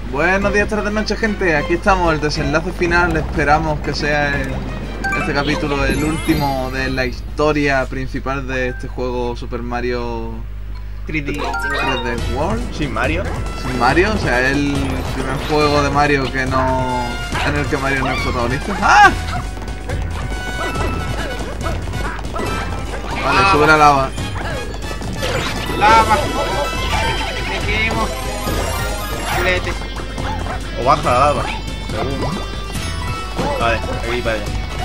Buenos días, tardes, noches, gente. Aquí estamos, el desenlace final. Esperamos que sea este capítulo el último de la historia principal de este juego Super Mario 3D World. Sin Mario. Sin Mario, o sea, el primer juego de Mario que no... en el que Mario no es protagonista. ¡Ah! Vale, sube la lava. ¡Lava! ¡Me quemo! ¡Culete! O baja la lava. Vale, aquí para allá.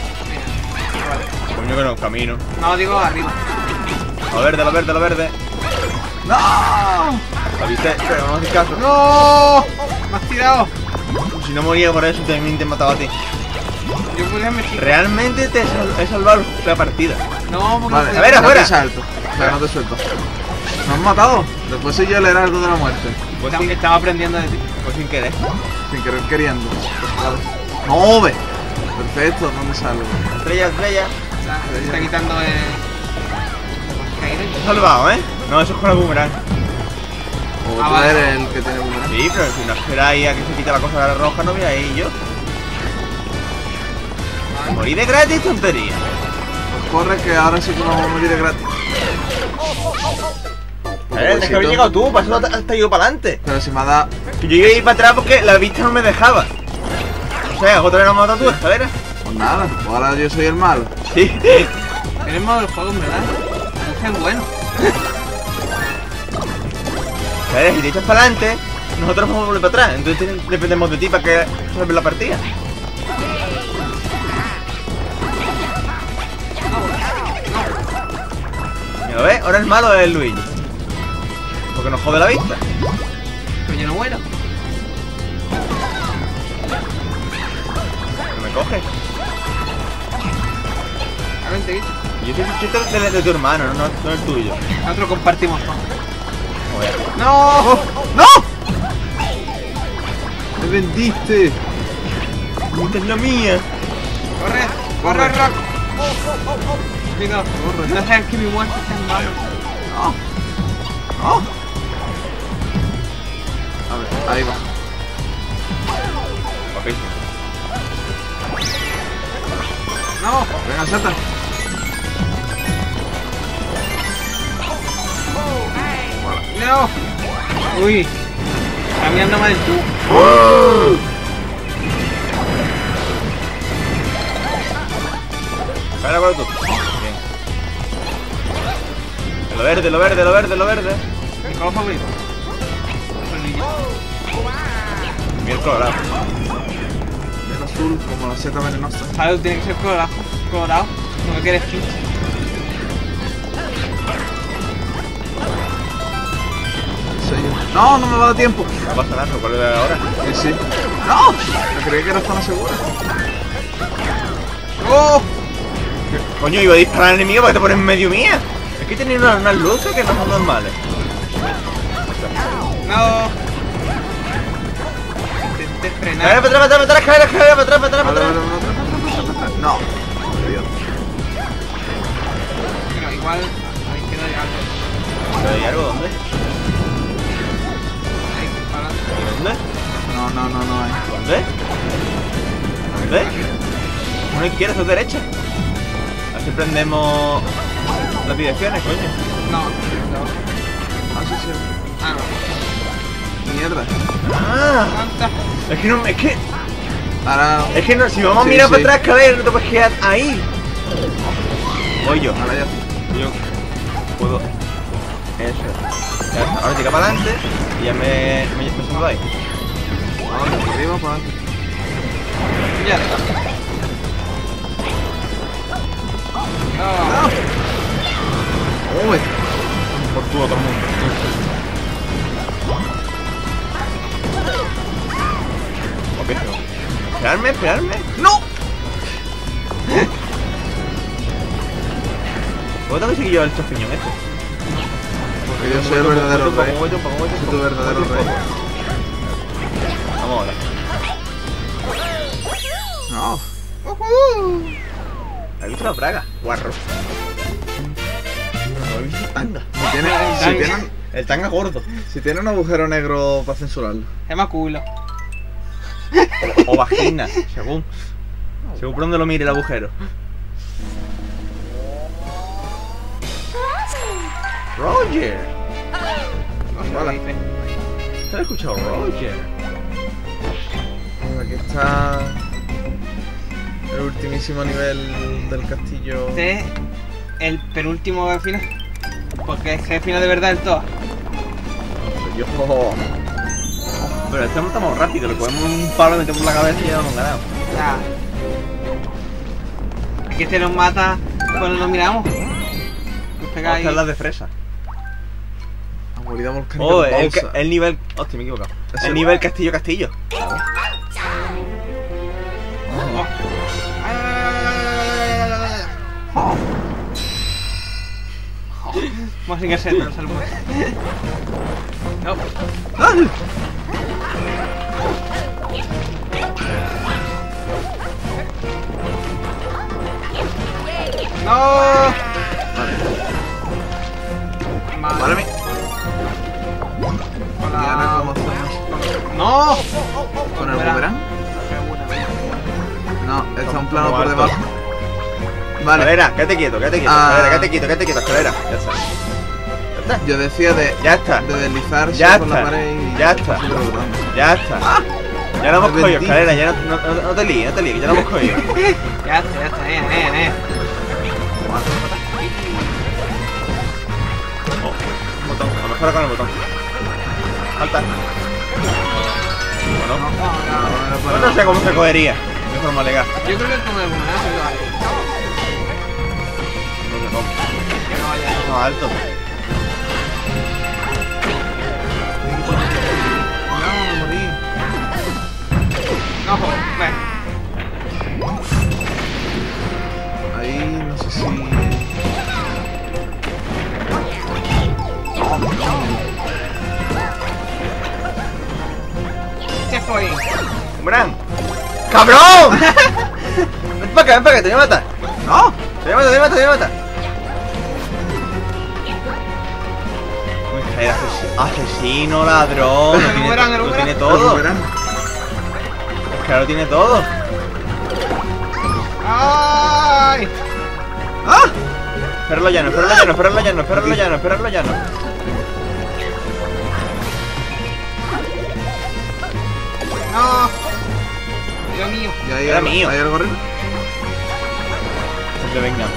Coño que no, camino. No, digo arriba. La verde, la verde, la verde. ¡No! ¿La viste? Pero no haces caso. ¡No! ¡Me has tirado! Si no moría por eso, también te he matado a ti. Yo podría meter. Realmente te he salvado la partida. No, porque Vale, no a ver, no afuera. te salto. O sea, no te suelto. ¿Me has matado? Después soy yo el heraldo de la muerte. Pues sin, estaba aprendiendo de ti. pues sin querer. Sin querer queriendo. Vale. ¡No, ve! Perfecto, ¿dónde salgo? Estrella, estrella. Se está quitando el... Te he salvado, ¿eh? No, eso es con el boomerang. O Ah, tú vale. eres el que tiene boomerang. Sí, pero si no esperáis a que se quite la cosa roja, no voy a ir yo. Morir de gratis, tontería. Pues corre que ahora sí que nos vamos a morir de gratis. Es que habéis llegado tú, para eso hasta ido para adelante. Pero si me ha dado... Que yo iba a ir para atrás porque la vista no me dejaba. O sea, otra vez nos hemos matado tu escalera. Pues nada, pues ahora yo soy el malo. Sí. Tenemos el juego, ¿verdad? Es bueno. Si te echas para adelante, nosotros vamos a volver para atrás. Entonces dependemos de ti para que salves la partida. Mira, ¿ves? Ahora el malo es el Luigi. Porque nos jode la vista. Pero yo no muero. No me coge. A ver, te quito. Yo soy chiste de tu hermano, no el tuyo. Nosotros compartimos todo. Joder. ¡No! ¡No! ¡Me vendiste! ¡Esta es la mía! ¡Corre! ¡Corre, Rock! Cuidado. No sabes que mi muerte está en vano. ¡No! ¡No! A ver, ahí va. Guapísimo. ¡No! Venga, salta. ¡No! ¡Uy! Cambiando mal tú. Espera, ¿cuál es tú? Bien. Lo verde, lo verde, lo verde, lo verde. ¿Mi color favorito? Bien colorado. El azul, como la seta venenosa. ¿Sabes? Tiene que ser colorado. Colorado. No me quieres tú. Soy yo. ¡No! ¡No me va a dar tiempo! No pasa nada, ¿cuál es ahora? Sí, sí. ¡No! Me creí que era zona segura. ¡Oh! Coño, iba a disparar al enemigo para que te pones en medio mía. Es que tenía unas luces que no son normales. ¡No! Intenté frenar. Para atrás, para atrás, para atrás, para atrás, para atrás, para atrás. No. Dios. Pero igual... Ahí quedó ya algo. ¿Pero hay algo? ¿Dónde? Ahí, para adelante. ¿Dónde? No hay. ¿Dónde? ¿Dónde? Una izquierda, otra derecha. Así prendemos las direcciones, coño. No. Ah, sí, sí. Ah, no. Mierda. Ah, ¿Cuántas? es que no, Ahora... es que no, si vamos a Sí, mirar sí. para atrás, cabrón, no te puedes quedar ahí. Voy yo. Ahora ya. Yo puedo. Eso. Ya, ahora tira para adelante y ya me subo ahí. Ahora, por arriba, para adelante. Ya está. ¡No! ¡Uy! Por tu otro mundo. Ok, esperarme, esperarme. ¡No! ¿Cómo tengo que seguir yo el champiñón este? Porque yo soy el verdadero rey. Soy Soy tu verdadero rey. Vamos ahora. No. ¿Has visto la praga? Guarro. No he visto tanga. Si tiene un El tanga gordo. agujero negro para censurarlo. Se llama culo. O vagina, según por donde lo mire el agujero. Roger. Hola. ¿Te has escuchado Roger? Aquí está el ultimísimo nivel del castillo. Este es el penúltimo al final. Porque es que el final de verdad del todo. Yo... Pero este estamos rápido, le cogemos un palo, metemos en la cabeza y ya lo hemos ganado. Ah. Aquí este nos mata cuando nos miramos. Nos pega Vamos a ahí. hacer las de fresa. Movilidad volcánica Oh, de pausa. el nivel... Hostia, me he equivocado. Ese- El nivel castillo. Oh. Vamos sin que se nos salvo. No. No. Vale, mi. Con Y ahora la... cómo hacemos. No. ¿Con el boomerang? No, está un plano por debajo. Vale, Escalera, quédate quieto, Ah. escalera, quédate quieto, escalera. Ya está. yo decía Ya está. de deslizarse Ya por está. la pared y... Ya está. Ya está. Ya lo hemos Me cogido, vendí. escalera, ya no te líes, que ya lo hemos cogido. Ya está, Un botón, a lo mejor con el botón. Salta. Bueno, no sé cómo se cogería de forma legal. Yo creo que con el boomerang se va. No sé cómo. Que no vaya. No, alto. No, me morí. No, ven. Ahí no sé si... ¿Qué fue? ¡Bran! ¡Cabrón! Ven para acá, te voy a matar. ¡No! Te voy a matar. Uy, asesino, ladrón. El boomerang, el Lo boomerang. tiene El todo. boomerang. Es que ahora lo tiene todo. ¡Ay! ¡Ah! Espéralo llano. No. Dios mío. Y ahí Era algo- mío. ¿Hay algo arriba? De venganza.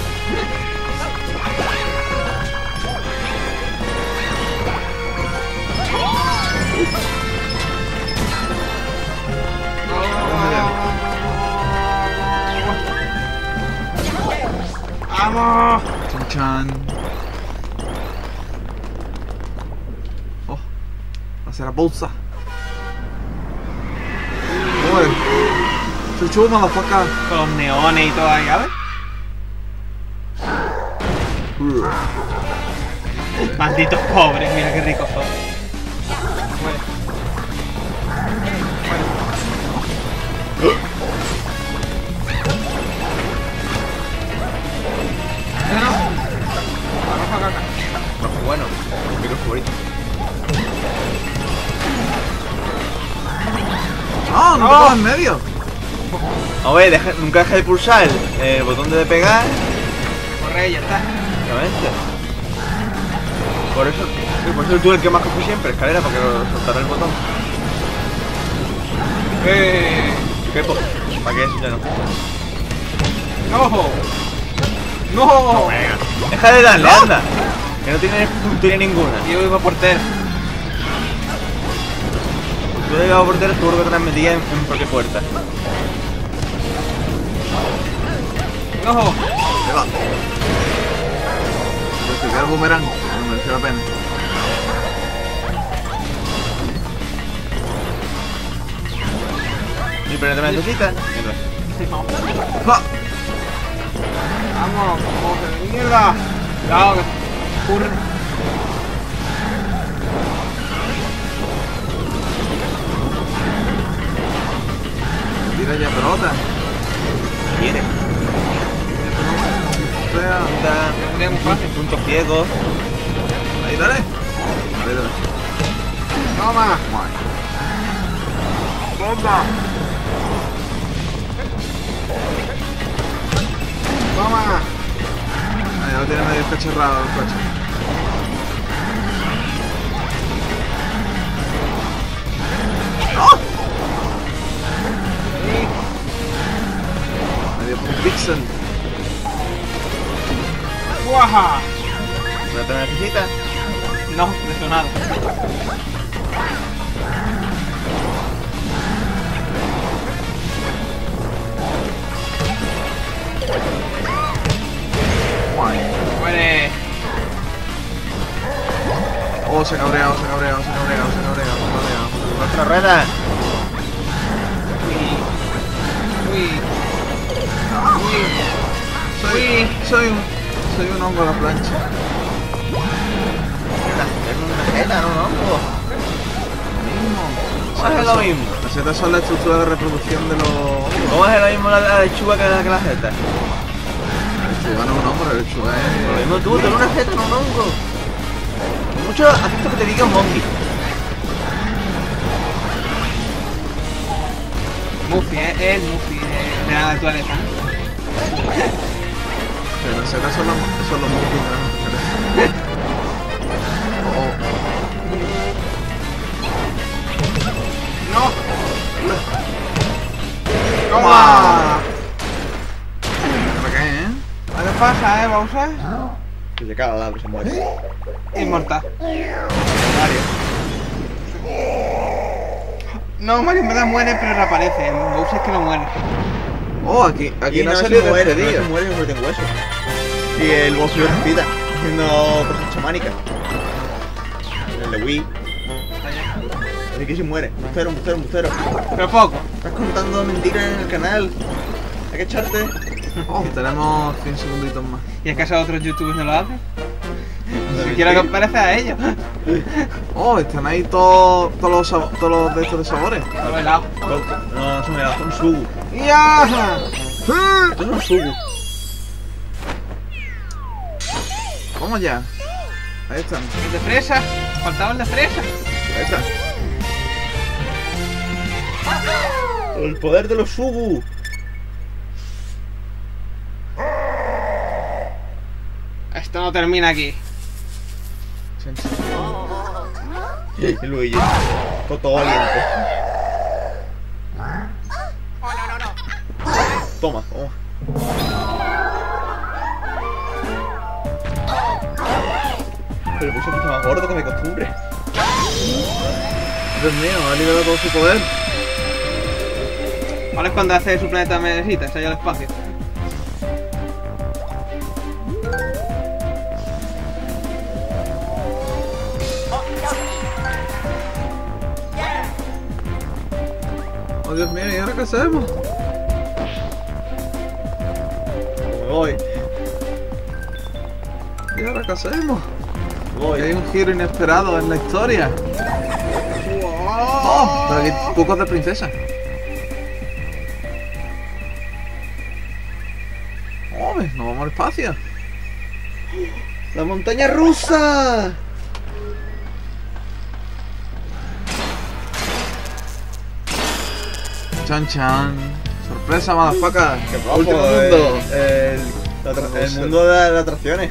¡Vamos! Chan chan. Oh, hacer la pausa. Joder. Chuchu, motherfucker. Con los neones y todo ahí, a ver. Malditos pobres, mira qué ricos son. Muere. No. Vamos acá. Rojo bueno. Mi favorito. ¡No! ¡No te ¡No! pongas en medio! A ver, nunca dejes de pulsar el botón de pegar. Corre, ya está. Obviamente. Por eso tú el que más coges siempre, escalera, para que soltar el botón. ¿Qué po? ¿Para qué eso ya no? ¡No! ¡No! Venga. Deja de darle, anda. Que no tiene puntería ninguna. Yo iba por portero. Tú le ibas a portero, seguro que te las metías en cualquier puerta. ¡No! Se va. Practicar el boomerang. No mereció la pena. ¿Y pero no te necesitas? ¡Ja! ¡Vamos! ¡Vamos de mierda! ¡Cuidado! Que ocurre. Tira ya pelota. ¿Quieres? Sea. Sería muy fácil. Puntos ciegos. Ahí, dale. Ahí, dale. ¡Toma! Guay. Toma. Ahí lo tiene medio cacharrado el coche. ¡Oh! Medio por un pixel. ¡Guaja! ¿No te necesitas? No, detonado. Muere. Oh, se ha cabreado, se ha cabreado, se ha cabreado, se ha cabreado, se ha cabreado. ¡Otra rueda! Uy. Soy un hongo a la plancha. Es una jeta, no un hongo. ¿Cómo es lo mismo? Las setas son la estructura de reproducción de los hongos. ¿Cómo es lo mismo la lechuga que la jeta? La lechuga no es un hongo, la lechuga Lo es... mismo tú, ten una jeta, no un hongo. Mucho acepto que te diga un monkey. Muffy, es el Muffy de la naturaleza. Pero las setas son los monkeys de la naturaleza. ¡No! ¡Toma! ¿Para qué, eh? ¿Qué pasa, Bowser? Se le cae la labra y se muere. Inmortal. Mario. No, Mario en verdad muere, pero reaparece. Bowser es que no muere. Oh, aquí no ha se salido muere, despedido. no se muere, se muere en hueso. Y el boss respira, haciendo cosas chamánicas. El de Wii. Así que se muere. Bustero, bustero, bustero. Pero poco. Estás contando mentiras en el canal. Hay que echarte. Oh, tenemos 100 segunditos más. ¿Y acaso otros youtubers no lo hacen? Si quiero que os parezca a ellos. Oh, están ahí todos los de estos de sabores. Todo helado. No, son helados, son sugu. ¡Ya! Estos son sugu. Vamos ya. Ahí están. El de fresa. Faltaba el de fresa. Ahí están. El poder de los sugu. Esto no termina aquí. Y Luigi. Todo valiente. Toma, toma. Pero puse mucho más gordo que mi costumbre. Dios mío, ha liberado todo su poder. Ahora es cuando hace su planeta Menesita, se halla el espacio. Oh, Dios mío, ¿y ahora qué hacemos? Me voy. ¿Y ahora qué hacemos? Voy. Hay un giro inesperado en la historia. Oh, pero aquí cucos de princesa. Oh, nos vamos al espacio. ¡La montaña rusa! Chan chan. Sorpresa, motherfucker. ¡Qué guapo! Último mundo. El mundo de las atracciones.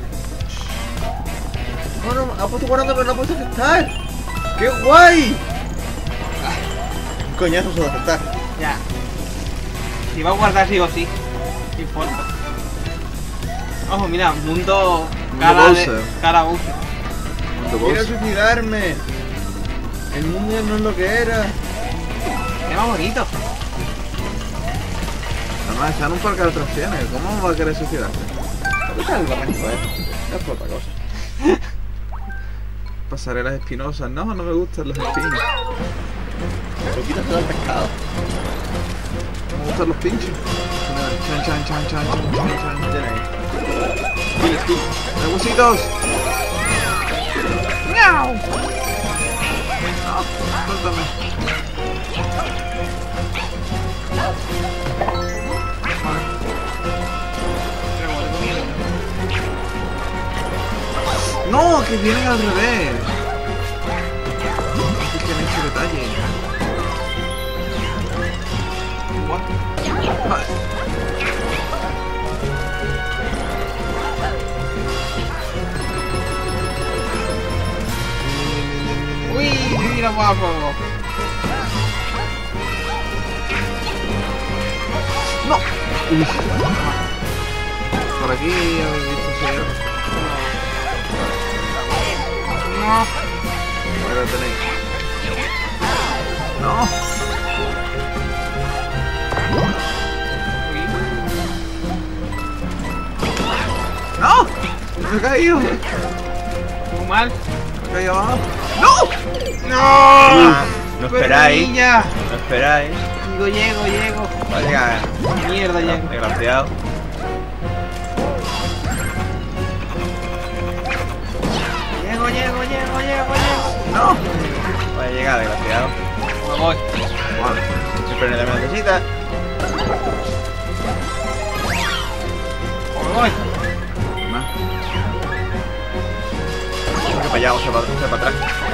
No, no, ha puesto guardando pero no ha puesto aceptar. ¡Qué guay! Un coñazo se va a aceptar. Ya. Si va a guardar sí o sí. No importa. Ojo, mira, mundo cara Bowser. de cara Bowser. Mundo Quiero Bowser. suicidarme. El mundo ya no es lo que era. Qué más bonito. Además, está en un parque de atracciones. ¿Cómo va a querer suicidarse? ¿Dónde está el barranco, Es por otra cosa. Pasarelas espinosas. No, no me gustan los espinos. Lo quitas todo el pescado. Me gustan los pinchos. Chan chan chan chan chan chan chan. Tiene ahí. ¡Huesitos! ¡Miau! No, suéltame. No, que vienen al revés. Es que han hecho detalle. ¡No! Uf. Por aquí habéis visto ese hierro. No. Ahí lo tenéis. ¡No! ¡No! ¡Me he caído! Muy mal. ¡Me he caído abajo! ¡No! ¡No! No esperáis. Perdilla. No esperáis. Llego. Va a llegar. Mierda, llego. Desgraciado. Llego. ¡No! Va a llegar, desgraciado. Me voy. Vale. Siempre le dame una cosita. Me voy. Más. Vamos para allá, vamos para atrás.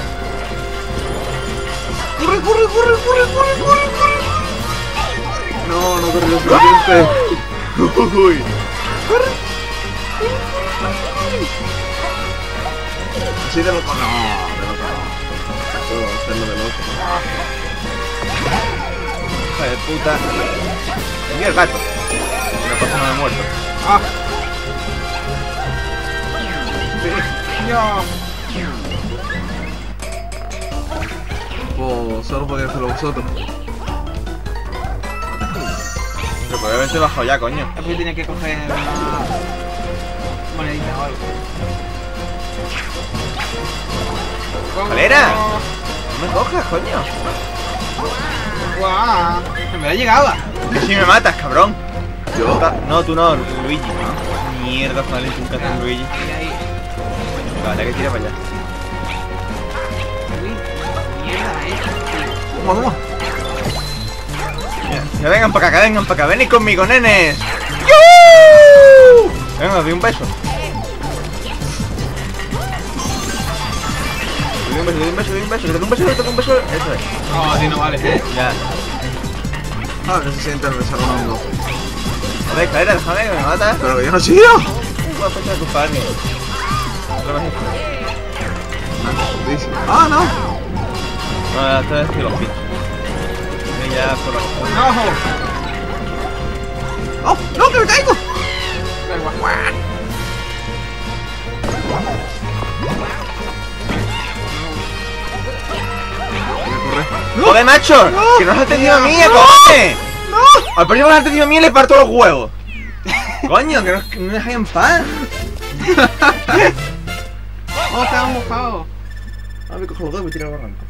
¡Corre! No corre lo suficiente. Uy. Así de loco. No, de loco no. Puedo hacerlo de loco. Hijo de puta. Mira el gato. No pasa nada muerto. Ah. Ya. Pues solo podía hacerlo vosotros. Pero podría haberse bajado ya, coño. Es que tenía que coger una monedita o algo. ¡Calera! No me cojas, coño. ¡Guau! Que me la llegaba. Que si me matas, cabrón. ¿Yo? No, tú no, Luigi. Mierda, vale, un cazo en Luigi. Ahí. Vale, que tira para allá. Uy, mierda, Toma. Ya vengan para acá, venid conmigo, nenes. ¡Yuuu! Venga, os doy un beso. Doy un beso. Eso es. No, así no vale. Ya. Ah, que se siente el besar un hongo. Joder, cadera, déjame que me matas. Pero que yo no he sido. No puedo pensar tu padre. Otra vez esto. Ah, no. No, esta vez que los pincho. Ya por la cosa. No. ¡Oh! ¡No, que me caigo! Da igual. Corre. ¡Joder, macho! No. ¡Que no has atendido a mí, cojones! ¡No! Al próximo que has atendido a mí le parto los huevos. Coño, que no me dejáis en paz. Oh, estaba mojado. Ahora me cojo los dos y me tiro al barranco.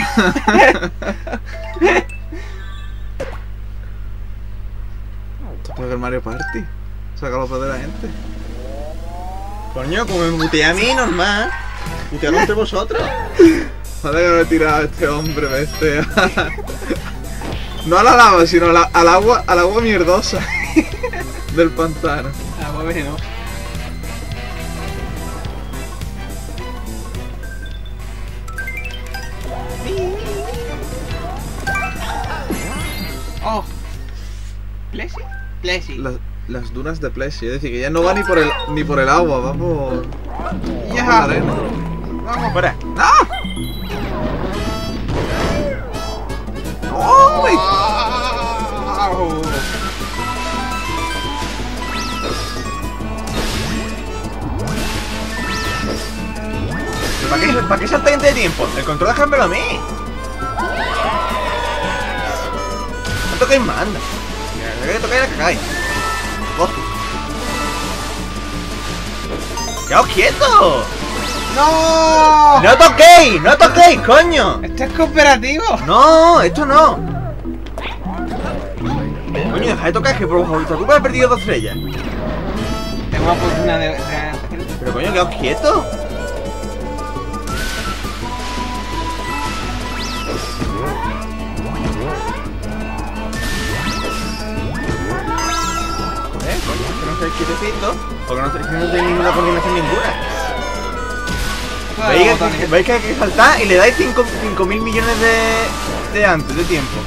Juega el Mario Party. Sácalo para de la gente. Coño, como me mutea a mí, normal. Mutearlo entre vosotros. Joder que no he tirado a este hombre bestia. No a la lava, sino al agua mierdosa del pantano. Agua venenosa. Oh. Plessy. Las dunas de Plessy, es decir, que ya no va ni por el agua, va por Ya. la arena. Vamos. Fuera. ¡No! ¡Oh! Au. ¿Para qué saltáis antes de tiempo? El control déjamelo a mí. No toquéis más, anda. Mira, que tocáis la cagáis. Oh. ¡Quedaos quietos! ¡No! ¡No toquéis, coño! ¿Esto es cooperativo? No, esto no. Coño, deja de tocar, que por tu culpa he perdido 2 estrellas. Tengo una oportunidad de... Pero coño, quedaos quietos. Coño, que no estáis quietecitos. Porque no tenéis ninguna coordinación ninguna. ¿Veis que hay que saltar y le dais 5.000 millones de antes, de tiempo?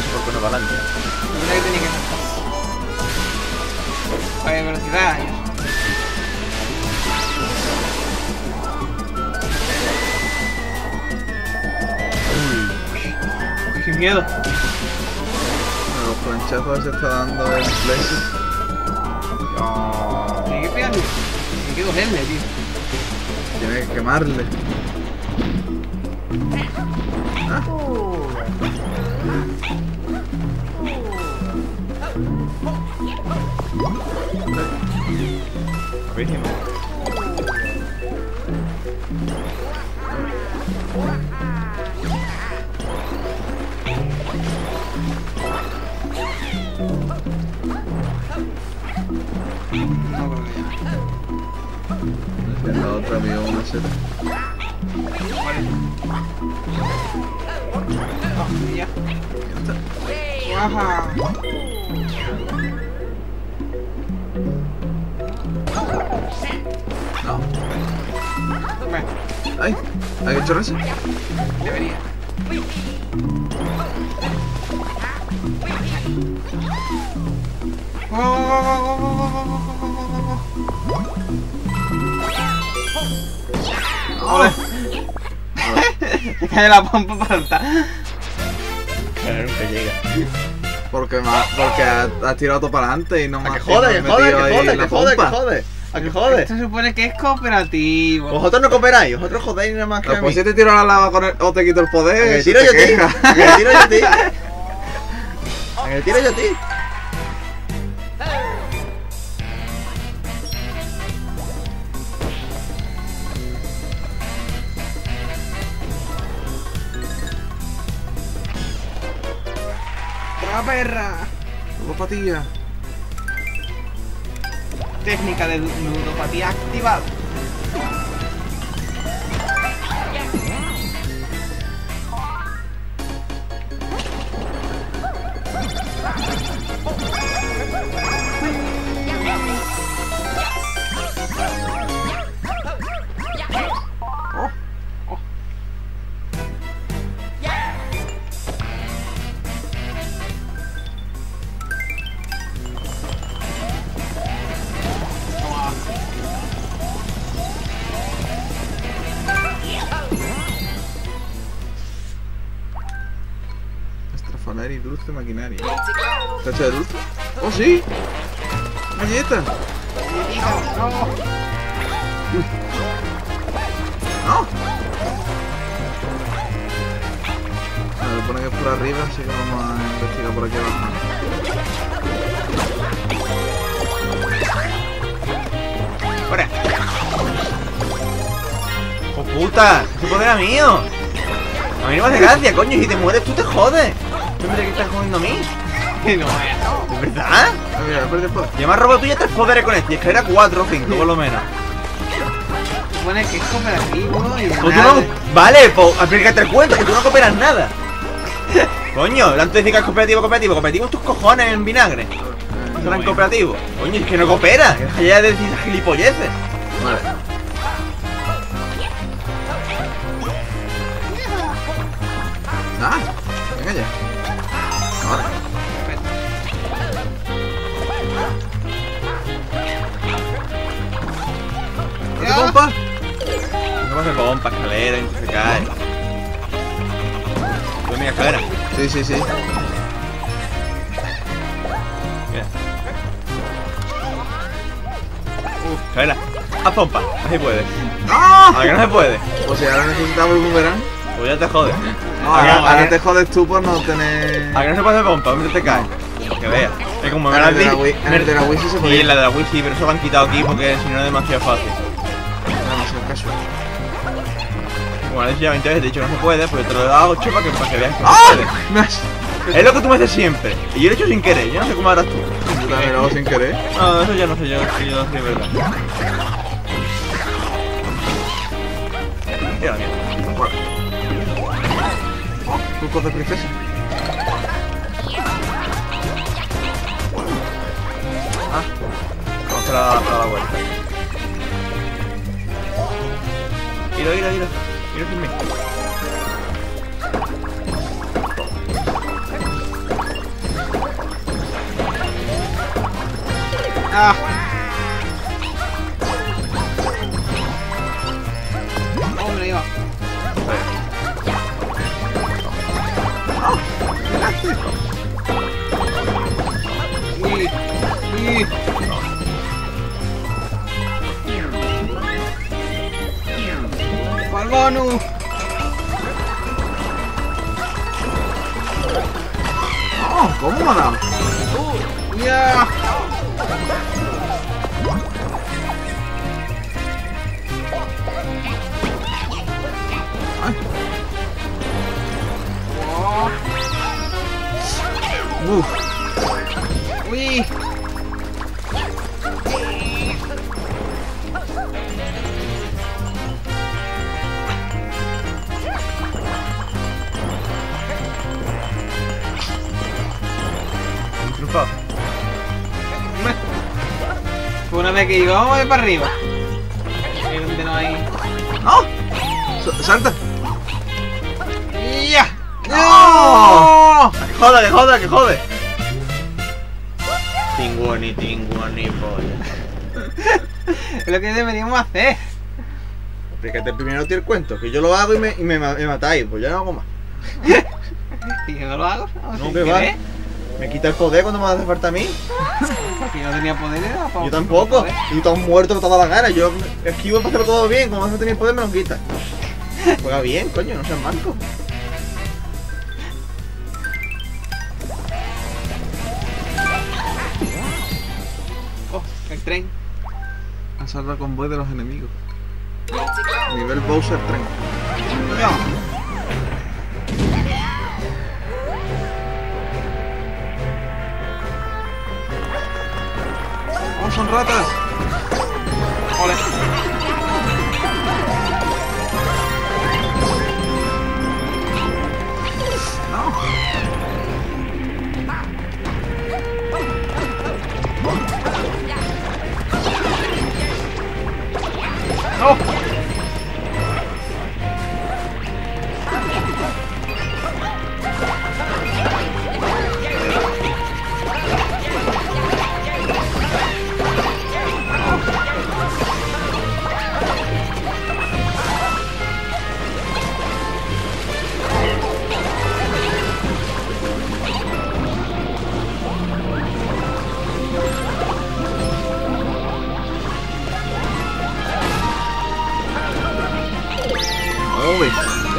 Porque no va adelante. Mira que tenía que saltar. Para velocidad. Uy, qué miedo. Los planchazos se está dando el Plexus. Tiene que pegarle. Tiene que dolerle, tío. Tiene que quemarle. Ah. Rapidísimo. No creo que En la otra vio una seta. ya. ¿Cuál es? No, ya. Ajá. No. Bueno, Ay, hay que chorrarse. debería. ¡Ole! Cae la pompa para saltar. Pero nunca llega. Porque has tirado todo para adelante y no me A que has jode, que metido jode, que ahí jode, la que jode, que pompa. jode. A que jode. Esto se supone que es cooperativo. Vosotros no cooperáis, vosotros jodéis nada más que a mí. Pues si te tiro a la lava con o te quito el A poder, que si tiro te yo a ti. quejas. A que tiro yo a ti. A que tiro yo a ti. ¡Toma, perra! Ludopatía. Técnica de ludopatía activada. Oh, Oh. Estrafonar y dulce maquinaria. ¿Tacha de dulce? ¡Oh, sí! ¡Galleta! No. ¡No! Me pone que es por arriba, así que vamos a investigar por aquí abajo. ¡Fuera! ¡Oh puta! ¡Ese poder era mío! A mí no me hace gracia, coño, y si te mueres tú te jodes. ¿Tú me que estás jodiendo a mí? No, eso. ¿De verdad? Ah, mira, espérate, pues. Ya me has robado tú ya 3 poderes con este, y es que era 4 o 5 por lo menos. Se supone que es cooperativo y Pues tú nada. no... Vale, pues aplícate el cuento, que tú no cooperas nada. Coño, antes de decir que es cooperativo, cooperativo es tus cojones en vinagre. Eso era en cooperativo. Coño, es que no coopera, que ya de decir gilipolleces. Vale. Ah, venga ya. Ahora. ¿Qué Ya. pompa? No pasa pompa, escalera, y se cae. Pues mira, escalera. Sí, sí, sí. Mira. Escalera. Haz pompa, así puedes. ¡Ah! A que no se puede. Pues si ahora necesitamos el boomerang. Pues ya te jodes. No, ahora te jodes tú por no tener. A que no se puede hacer pompa, hombre, te cae. Que veas. Es como me En lo el has de la dicho. Wii- en el de la Wii sí se Sí, podía. en la de la Wii sí, pero eso lo han quitado aquí porque si no es demasiado fácil. Demasiado casual. Bueno, ya 20 veces he dicho que no se puede, pues te lo he dado 8 para que veas que no ¡Ah! se puede. Me has- Es lo que tú me haces siempre. Y yo lo he hecho sin querer, yo no sé cómo harás tú. Yo también lo hago sin querer. No, eso ya no sé yo, si yo no sé de verdad. Mira la mierda. Bueno. Oh, trucos de princesa. Ah, vamos a la vuelta. Ira sin mí. Ah. Hombre, iba. Uy. ¡Pa'l bonus! ¡Oh! ¿Cómo me ha dado? ¡Ya! Oh. ¡Uy! Triunfado. Fue una vez que digo, vamos a ir para arriba. Ahí donde no hay. ¡Oh! ¡Salta! ¡Ya! ¡No! ¡Que joda, que joda, que jode! Tinguani, polla. Es lo que deberíamos hacer. Explícate primero a ti el cuento, que yo lo hago y me matáis, pues ya no hago más. ¿Y yo no lo hago? No, ¿Sin que va. querer? Me quita el poder cuando me hace falta a mí. Si no tenía poder era para... Yo tampoco. Y tú has muerto con toda la gana. Yo esquivo para hacerlo todo bien. Como no tenía poder me lo quita. Juega bien, coño, no seas manco. Oh, el tren. Asalva el convoy de los enemigos. Nivel Bowser tren. No. ¡Oh, son ratas! Ole. ¡No! ¡Uy!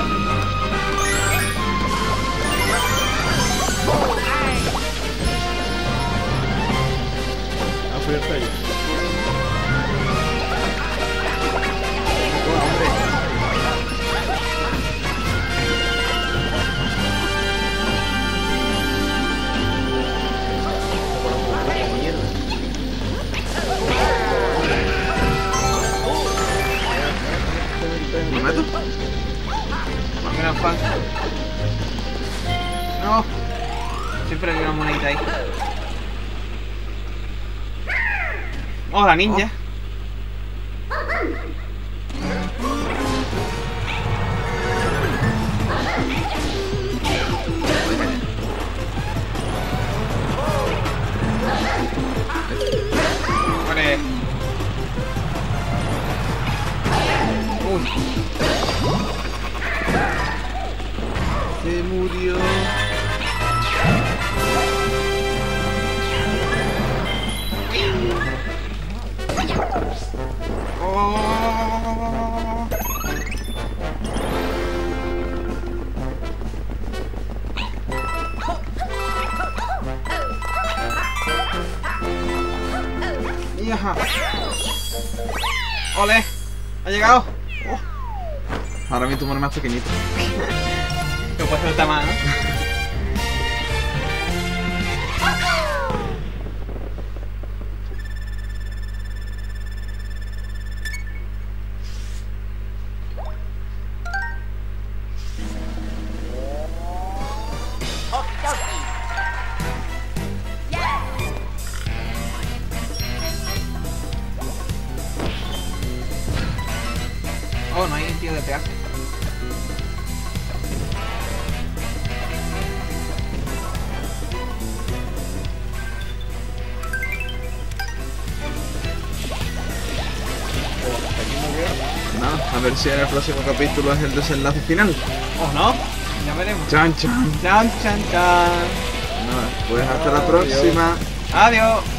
Ah, fui el sello. ¿Me meto? Gran fan. No. Siempre hay una monedita ahí. Oh, la ninja. Vale. Uy. Se murió. Oh. Y ajá. Ole, ha llegado. Ahora mi tumor más pequeñito. Que puede ser el tamaño, ¿no? Oh, no hay sentido de pegarse. A ver si en el próximo capítulo es el desenlace final. ¿O no? Ya veremos. Chan, chan. Chan, chan, chan. Pues hasta la próxima. Adiós.